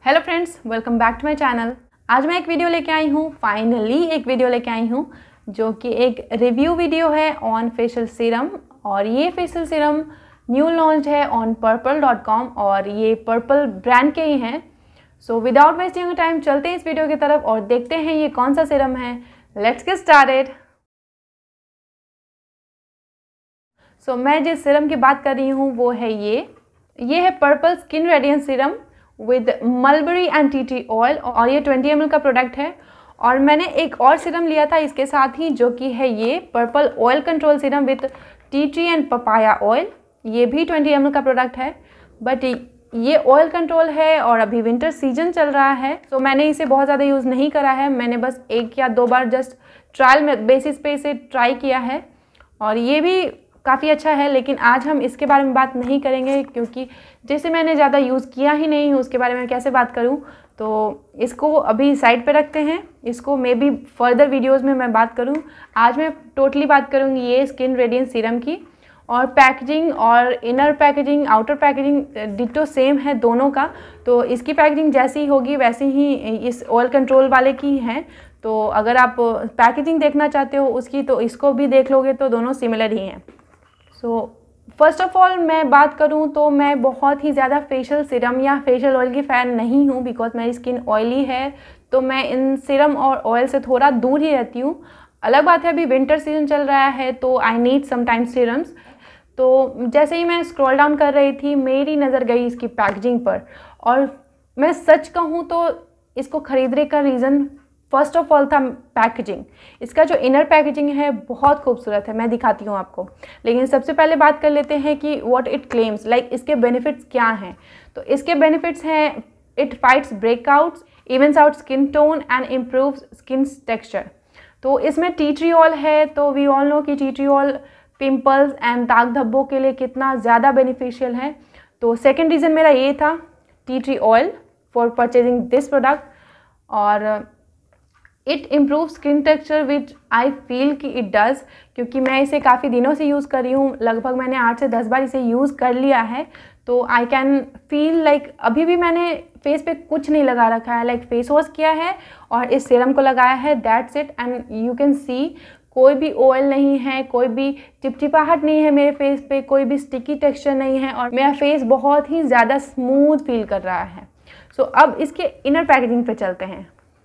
Hello friends, welcome back to my channel. आज मैं एक वीडियो लेके आई हूँ, फाइनली एक वीडियो लेके आई हूँ जो कि एक रिव्यू वीडियो है ऑन फेशियल सीरम। और ये फेशियल सीरम न्यू लॉन्च है ऑन purplle.com और ये पर्पल ब्रांड के ही हैं। सो विदाउट वेस्टिंग टाइम चलते हैं इस वीडियो की तरफ और देखते हैं ये कौन सा सीरम है। Let's get started. सो मैं जिस सीरम की बात कर रही हूँ वो है ये है Purplle skin radiance serum with mulberry and tea tea oil और ये 20 ml का प्रोडक्ट है। और मैंने एक और सीरम लिया था इसके साथ ही जो कि है ये Purplle oil control serum with tea tree and papaya oil. ये भी 20 ml का प्रोडक्ट है, बट ये ऑयल कंट्रोल है और अभी विंटर सीजन चल रहा है, तो मैंने इसे बहुत ज़्यादा यूज़ नहीं करा है। मैंने बस 1 या 2 बार जस्ट ट्रायल बेसिस पे इसे ट्राई किया है और ये भी काफ़ी अच्छा है। लेकिन आज हम इसके बारे में बात नहीं करेंगे क्योंकि जैसे मैंने ज़्यादा यूज़ किया ही नहीं हूँ उसके बारे में कैसे बात करूँ, तो इसको अभी साइड पे रखते हैं। इसको मे बी फर्दर वीडियोस में मैं बात करूँ। आज मैं टोटली बात करूँगी ये स्किन रेडियंस सीरम की। और पैकेजिंग और inner packaging outer packaging ditto same है दोनों का, तो इसकी पैकेजिंग जैसी होगी वैसी ही इस ऑयल कंट्रोल वाले की है। तो अगर आप पैकेजिंग देखना चाहते हो उसकी तो इसको भी देख लोगे तो दोनों सिमिलर ही हैं। सो फर्स्ट ऑफ ऑल मैं बात करूं तो मैं बहुत ही ज़्यादा फेशियल सीरम या फेशियल ऑयल की फ़ैन नहीं हूं, बिकॉज मेरी स्किन ऑयली है तो मैं इन सीरम और ऑयल से थोड़ा दूर ही रहती हूं। अलग बात है अभी विंटर सीजन चल रहा है तो आई नीड समटाइम्स सीरम्स। तो जैसे ही मैं स्क्रॉल डाउन कर रही थी मेरी नज़र गई इसकी पैकेजिंग पर, और मैं सच कहूँ तो इसको ख़रीदने का रीज़न फर्स्ट ऑफ ऑल था पैकेजिंग। इसका जो इनर पैकेजिंग है बहुत खूबसूरत है, मैं दिखाती हूँ आपको। लेकिन सबसे पहले बात कर लेते हैं कि व्हाट इट क्लेम्स, लाइक इसके बेनिफिट्स क्या हैं। तो इसके बेनिफिट्स हैं it fights breakouts, evens out skin tone and improves skin texture. तो इसमें टी ट्री ऑयल है, तो वी ऑल नो कि tea tree oil pimples and दाग धब्बों के लिए कितना ज़्यादा बेनिफिशियल है। तो सेकेंड रीज़न मेरा ये था tea tree oil for purchasing this product. और it improve skin texture which I feel कि इट डज़, क्योंकि मैं इसे काफ़ी दिनों से यूज़ कर रही हूँ। लगभग मैंने 8 से 10 बार इसे यूज़ कर लिया है, तो आई कैन फील लाइक अभी भी मैंने फेस पे कुछ नहीं लगा रखा है, लाइक फेस वॉश किया है और इस सीरम को लगाया है, that's it. And you can see कोई भी ऑयल नहीं है, कोई भी चिपचिपाहट नहीं है मेरे फेस पे, कोई भी स्टिकी टेक्सचर नहीं है और मेरा फेस बहुत ही ज़्यादा स्मूथ फील कर रहा है। सो अब इसके इनर पैकेजिंग पे चलते हैं।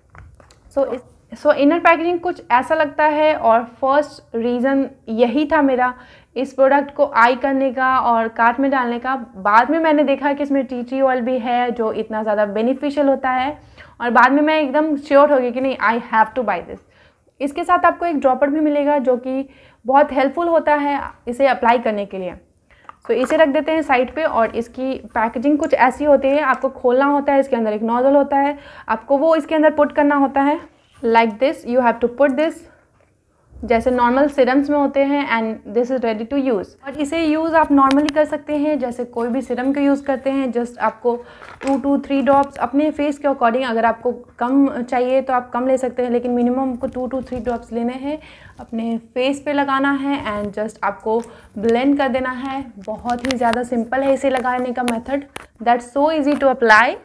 सो इनर पैकेजिंग कुछ ऐसा लगता है और फर्स्ट रीज़न यही था मेरा इस प्रोडक्ट को आई करने का और कार्ट में डालने का। बाद में मैंने देखा कि इसमें टी ट्री ऑयल भी है जो इतना ज़्यादा बेनिफिशियल होता है, और बाद में मैं एकदम श्योर हो गई कि नहीं, I have to buy this. इसके साथ आपको एक ड्रॉपर भी मिलेगा जो कि बहुत हेल्पफुल होता है इसे अप्लाई करने के लिए। तो इसे रख देते हैं साइड पे। और इसकी पैकेजिंग कुछ ऐसी होती है, आपको खोलना होता है, इसके अंदर एक नोजल होता है, आपको वो इसके अंदर पुट करना होता है like this. You have to put this जैसे नॉर्मल सीरम्स में होते हैं, and this is ready to use. और इसे यूज़ आप नॉर्मली कर सकते हैं जैसे कोई भी सीरम को यूज़ करते हैं। जस्ट आपको 2 to 3 ड्रॉप्स अपने फेस के अकॉर्डिंग, अगर आपको कम चाहिए तो आप कम ले सकते हैं, लेकिन मिनिमम आपको 2 to 3 ड्रॉप्स लेने हैं, अपने फेस पे लगाना है एंड जस्ट आपको ब्लेंड कर देना है। बहुत ही ज़्यादा सिंपल है इसे लगाने का method, that's so easy to apply.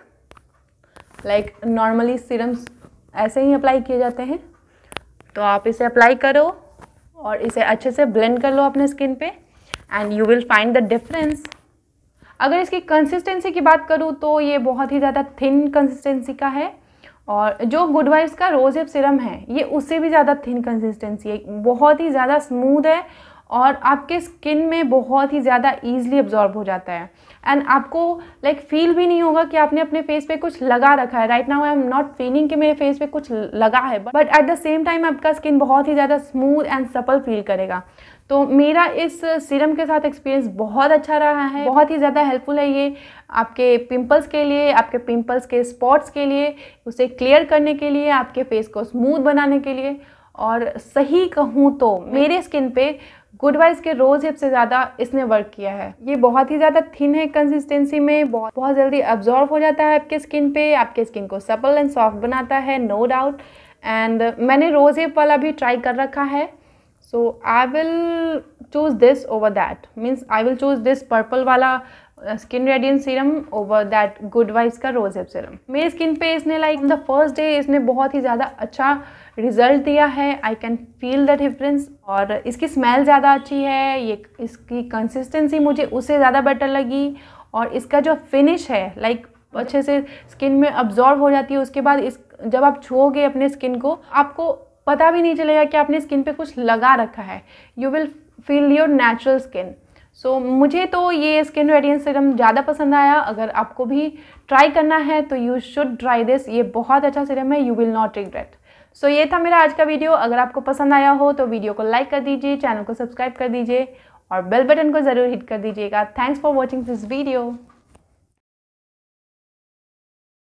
Like normally serums ऐसे ही अप्लाई किए जाते हैं, तो आप इसे अप्लाई करो और इसे अच्छे से ब्लेंड कर लो अपने स्किन पे and you will find the difference. अगर इसकी कंसिस्टेंसी की बात करूँ तो ये बहुत ही ज़्यादा थिन कंसिस्टेंसी का है, और जो गुड वाइब्स का रोज हिप सीरम है ये उससे भी ज़्यादा थिन कंसिस्टेंसी है, बहुत ही ज़्यादा स्मूथ है और आपके स्किन में बहुत ही ज़्यादा ईजिली अब्जॉर्ब हो जाता है। एंड आपको लाइक फील भी नहीं होगा कि आपने अपने फेस पे कुछ लगा रखा है। Right now I am not feeling कि मेरे फेस पे कुछ लगा है, but at the same time आपका स्किन बहुत ही ज़्यादा स्मूथ एंड सपल फील करेगा। तो मेरा इस सीरम के साथ एक्सपीरियंस बहुत अच्छा रहा है, बहुत ही ज़्यादा हेल्पफुल है ये आपके पिंपल्स के लिए, आपके पिंपल्स के स्पॉट्स के लिए, उसे क्लियर करने के लिए, आपके फेस को स्मूथ बनाने के लिए। और सही कहूँ तो मेरे स्किन पे गुड वाइब्स के रोज हिप से ज़्यादा इसने वर्क किया है। ये बहुत ही ज़्यादा थिन है कंसिस्टेंसी में, बहुत जल्दी अब्जॉर्ब हो जाता है आपके स्किन पे, आपके स्किन को सपल एंड सॉफ्ट बनाता है, नो डाउट। एंड मैंने रोज हिप वाला भी ट्राई कर रखा है, so I will choose this over that, means I will choose this purple वाला skin radiance serum over that good vibes का रोज हिप सीरम। मेरी स्किन पे इसने लाइक द फर्स्ट डे इसने बहुत ही ज़्यादा अच्छा रिजल्ट दिया है। I can feel the difference. और इसकी स्मेल ज़्यादा अच्छी है, ये इसकी कंसिस्टेंसी मुझे उससे ज़्यादा बेटर लगी। और इसका जो फिनिश है लाइक अच्छे से स्किन में अब्जॉर्ब हो जाती है। उसके बाद इस जब आप छुओगे अपने स्किन को, आपको पता भी नहीं चलेगा कि आपने स्किन पे कुछ लगा रखा है। You will feel your natural skin. So मुझे तो ये स्किन रेडियंस सीरम ज़्यादा पसंद आया। अगर आपको भी ट्राई करना है तो यू शुड ट्राई दिस। ये बहुत अच्छा सीरम है, you will not regret. So ये था मेरा आज का वीडियो। अगर आपको पसंद आया हो तो वीडियो को लाइक कर दीजिए, चैनल को सब्सक्राइब कर दीजिए और बेल बटन को ज़रूर हिट कर दीजिएगा। Thanks for watching this video.